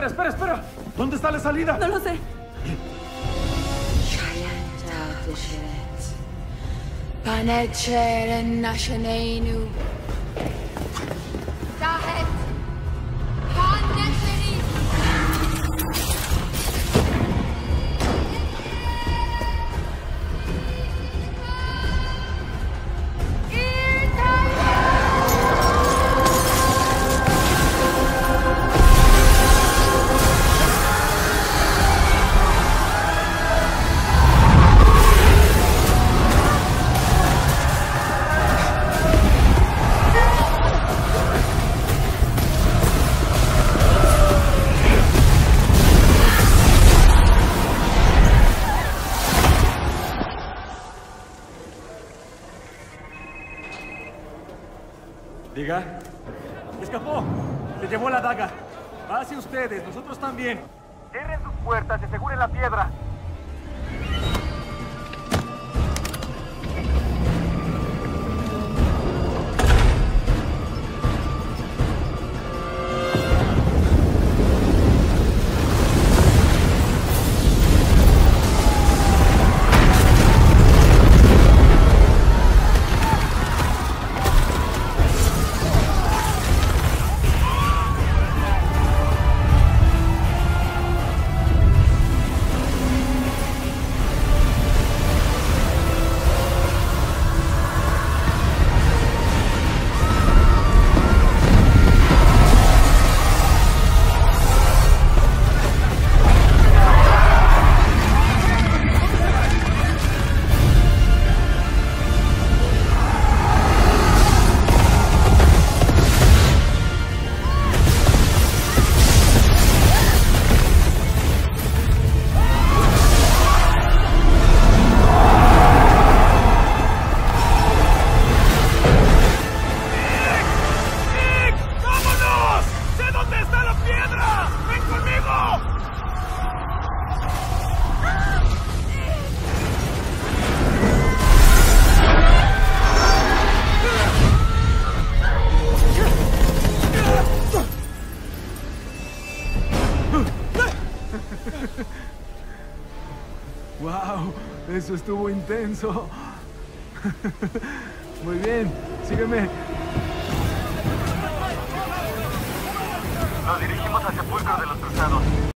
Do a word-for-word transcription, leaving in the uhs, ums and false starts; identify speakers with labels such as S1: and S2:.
S1: espera, espera, espera. ¿Dónde está la salida?
S2: No lo sé.
S1: Diga. Escapó. Se llevó la daga. Va hacia ustedes. Nosotros también. Cierren sus puertas y aseguren la piedra.
S3: ¡Wow! Eso estuvo intenso. Muy bien, sígueme.
S1: Nos dirigimos al sepulcro de los cruzados.